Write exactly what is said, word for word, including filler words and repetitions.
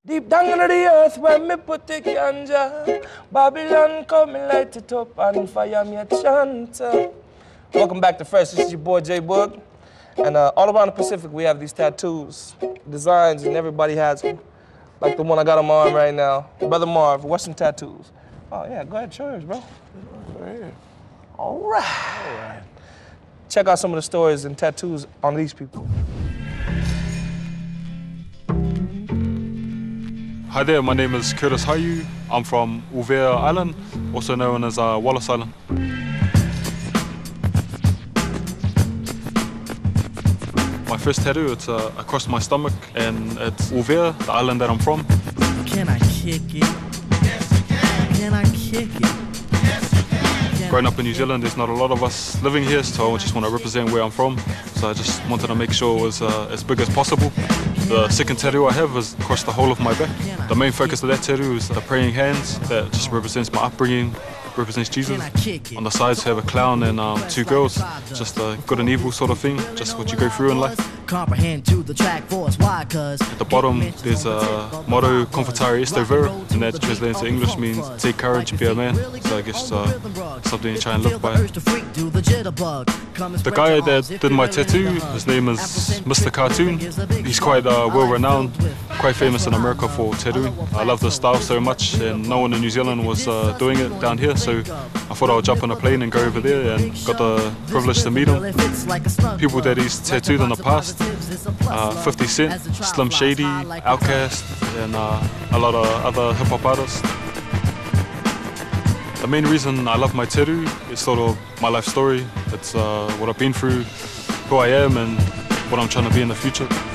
Deep down into the earth when me put the ganja, Babylon come and light it up and fire me a chant. Welcome back to Fresh. This is your boy J Boog. And uh, all around the Pacific we have these tattoos, designs, and everybody has them. Like the one I got on my arm right now. Brother Marv, what's some tattoos? Oh yeah, go ahead, show yours, bro. Right here. All right. All right. Check out some of the stories and tattoos on these people. Hi there, my name is Kurtis Haiu. I'm from Uvea Island, also known as uh, Wallace Island. My first tattoo, it's uh, across my stomach, and it's Uvea, the island that I'm from. Can I kick it? Yes, you can. Can I kick it? Yes, you can. Growing up in New Zealand, there's not a lot of us living here, so I just want to represent where I'm from. So I just wanted to make sure it was uh, as big as possible. The second tattoo I have is across the whole of my back. The main focus of that tattoo is the praying hands. That just represents my upbringing, represents Jesus. On the sides have a clown and um, two girls, just a good and evil sort of thing, just what you go through in life. At the bottom there's a motto, Confitare Esto Vero, and that translated into English means take courage, be a man. So I guess uh, something to try and live by. The guy that did my tattoo, his name is Mister Cartoon. He's quite uh, well renowned, quite famous in America for tattooing. I love the style so much, and no one in New Zealand was uh, doing it down here, so I thought I would jump on a plane and go over there, and got the privilege to meet him. People that he's tattooed in the past, uh, fifty cent, Slim Shady, Outkast, and uh, a lot of other hip-hop artists. The main reason I love my tattoo is sort of my life story. It's uh, what I've been through, who I am, and what I'm trying to be in the future.